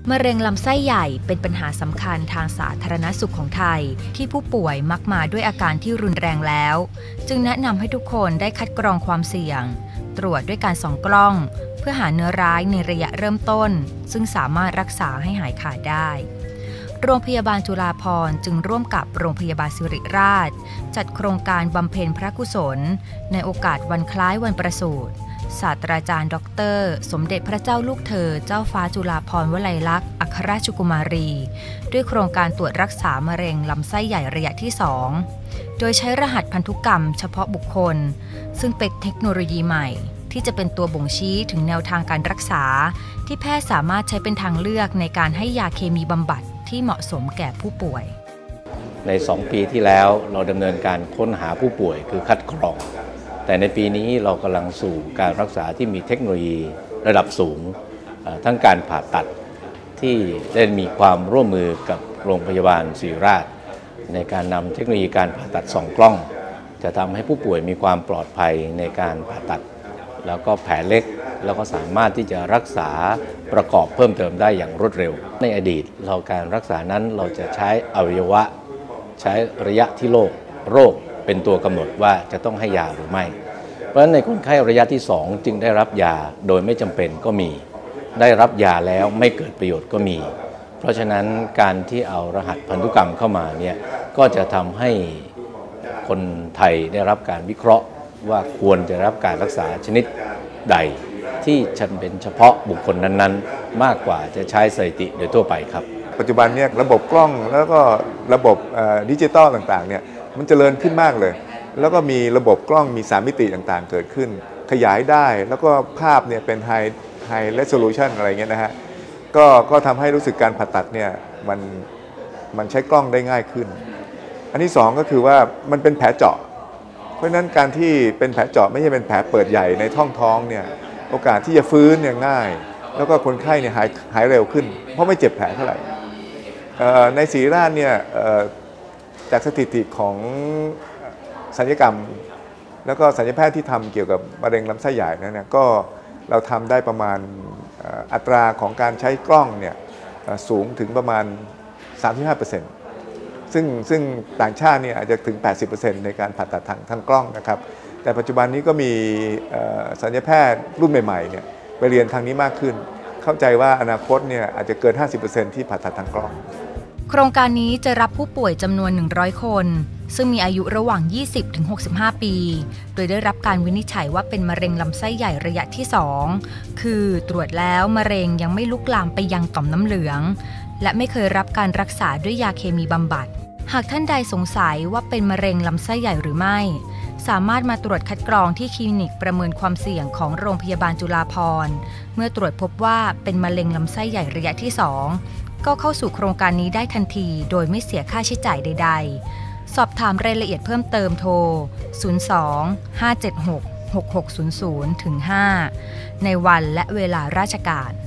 มะเร็งลำไส้ใหญ่เป็นปัญหาสำคัญทางสาธารณสุขของไทยที่ผู้ป่วยมักมาด้วยอาการที่รุนแรงแล้วจึงแนะนำให้ทุกคนได้คัดกรองความเสี่ยงตรวจด้วยการส่องกล้องเพื่อหาเนื้อร้ายในระยะเริ่มต้นซึ่งสามารถรักษาให้หายขาดได้โรงพยาบาลจุฬาภรณ์จึงร่วมกับโรงพยาบาลศิริราชจัดโครงการบำเพ็ญพระกุศลในโอกาสวันคล้ายวันประสูติศาสตราจารย์ดร.สมเด็จพระเจ้าลูกเธอเจ้าฟ้าจุฬาภรณ์วลัยลักษณ์อัครราชกุมารีด้วยโครงการตรวจรักษามะเร็งลำไส้ใหญ่ระยะที่ 2โดยใช้รหัสพันธุกรรมเฉพาะบุคคลซึ่งเป็นเทคโนโลยีใหม่ที่จะเป็นตัวบ่งชี้ถึงแนวทางการรักษาที่แพทย์สามารถใช้เป็นทางเลือกในการให้ยาเคมีบำบัดที่เหมาะสมแก่ผู้ป่วยใน2 ปีที่แล้วเราดำเนินการค้นหาผู้ป่วยคือคัดกรองแต่ในปีนี้เรากำลังสู่การรักษาที่มีเทคโนโลยีระดับสูงทั้งการผ่าตัดที่ได้มีความร่วมมือกับโรงพยาบาลศิริราชในการนำเทคโนโลยีการผ่าตัด2 กล้องจะทำให้ผู้ป่วยมีความปลอดภัยในการผ่าตัดแล้วก็แผลเล็กแล้วก็สามารถที่จะรักษาประกอบเพิ่มเติมได้อย่างรวดเร็วในอดีตเราการรักษานั้นเราจะใช้อวัยวะใช้ระยะที่โรคเป็นตัวกำหนดว่าจะต้องให้ยาหรือไม่เพราะฉะนั้นในคนไข้ระยะที่2จึงได้รับยาโดยไม่จำเป็นก็มีได้รับยาแล้วไม่เกิดประโยชน์ก็มีเพราะฉะนั้นการที่เอารหัสพันธุกรรมเข้ามาเนี่ยก็จะทำให้คนไทยได้รับการวิเคราะห์ว่าควรจะรับการรักษาชนิดใดที่เป็นเฉพาะบุคคลนั้นๆมากกว่าจะใช้สถิติโดยทั่วไปครับปัจจุบันเนี่ยระบบกล้องแล้วก็ระบบดิจิตอลต่างๆเนี่ยมันเจริญขึ้นมากเลยแล้วก็มีระบบกล้องมี3 มิติต่างๆเกิดขึ้นขยายได้แล้วก็ภาพเนี่ยเป็นไฮเรโซลูชันอะไรเงี้ยนะฮะก็ทำให้รู้สึกการผ่าตัดเนี่ยมันใช้กล้องได้ง่ายขึ้นอันที่2ก็คือว่ามันเป็นแผลเจาะเพราะฉะนั้นการที่เป็นแผลเจาะไม่ใช่เป็นแผลเปิดใหญ่ในท้องเนี่ยโอกาสที่จะฟื้นเนี่ยง่ายแล้วก็คนไข้เนี่ยหายเร็วขึ้นเพราะไม่เจ็บแผลเท่าไหร่ในศิริราชเนี่ยจากสถิติของศัลยกรรมแล้วก็ศัลยแพทย์ที่ทำเกี่ยวกับมะเร็งลำไส้ใหญ่นั้นเนี่ยก็เราทำได้ประมาณอัตราของการใช้กล้องเนี่ยสูงถึงประมาณ 35%ซึ่งต่างชาติเนี่ยอาจจะถึง 80% ในการผ่าตัดทางกล้องนะครับแต่ปัจจุบันนี้ก็มีศัลยแพทย์รุ่นใหม่ๆเนี่ยไปเรียนทางนี้มากขึ้นเข้าใจว่าอนาคตเนี่ยอาจจะเกิน 50% ที่ผ่าตัดทางกล้องโครงการนี้จะรับผู้ป่วยจำนวน100 คนซึ่งมีอายุระหว่าง 20-65 ปีโดยได้รับการวินิจฉัยว่าเป็นมะเร็งลำไส้ใหญ่ระยะที่ 2คือตรวจแล้วมะเร็งยังไม่ลุกลามไปยังต่อมน้ำเหลืองและไม่เคยรับการรักษาด้วยยาเคมีบำบัดหากท่านใดสงสัยว่าเป็นมะเร็งลำไส้ใหญ่หรือไม่สามารถมาตรวจคัดกรองที่คลินิกประเมินความเสี่ยงของโรงพยาบาลจุฬาภรณ์เมื่อตรวจพบว่าเป็นมะเร็งลำไส้ใหญ่ระยะที่ 2ก็เข้าสู่โครงการนี้ได้ทันทีโดยไม่เสียค่าใช้จ่ายใดๆสอบถามรายละเอียดเพิ่มเติมโทร 02-576-6600-5 ในวันและเวลาราชการ